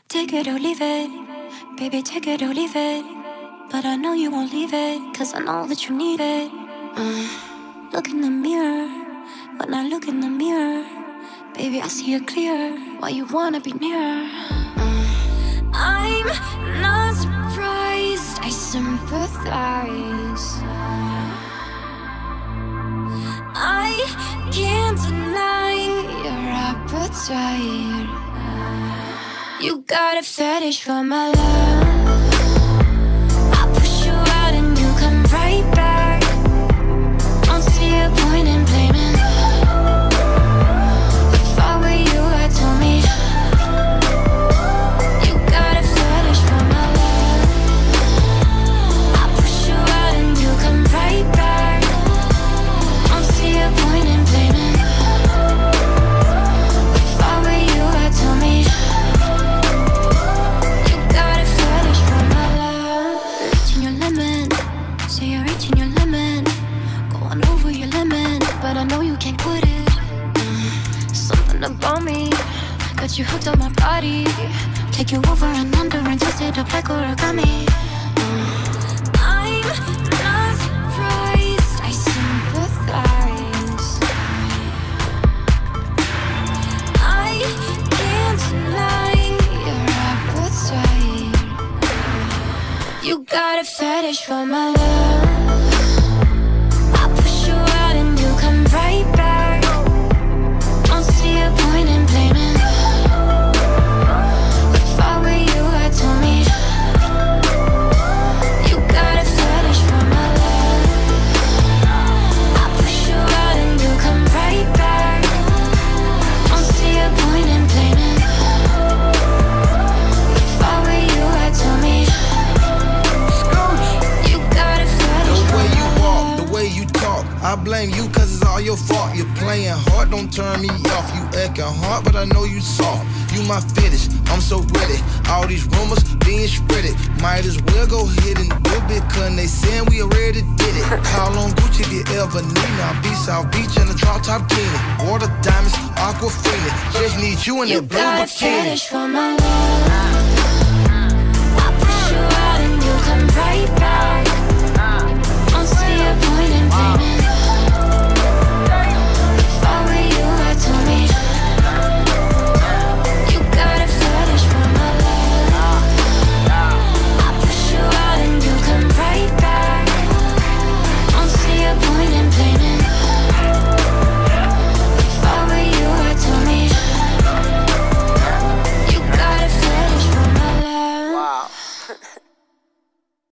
Take it or leave it, baby, take it or leave it. But I know you won't leave it, cause I know that you need it. Look in the mirror, when I look in the mirror, baby, I see it clear, why you wanna be near. I'm not surprised, I sympathize. I can't deny your appetite. You got a fetish for my love. I push you out and you come right back. Don't see a point in blaming. If I were you, I'd tell me. You got a fetish for my love. I push you out and you come right back. Don't see a point in blaming. If I were you, I'd tell me. But I know you can't quit it. Something about me got you hooked on my body. Take you over and under and twist it up like origami. I'm not surprised, I sympathize. I can't deny your appetite. You got a fetish for my love. Right back. Don't see a point in blaming. If I were you, I'd tell me. You got a fetish for my love. I push you out and you come right back. Don't see a point in blaming. If I were you, I'd tell me. You got a fetish for my love. The way you walk, the way you talk, I blame you cause it's all your fault. You're playing hard, don't turn me off. You acting hard, but I know you soft. You my fetish, I'm so ready. All these rumors being spreaded. Might as well go ahead and do it, cause they saying we already did it. Call on Gucci if you ever need me. I'll be South Beach in a drop top bikini. Water diamonds, aquafina. Just need you in that blue bikini. You got a fetish for my love. I push you out and you come right back.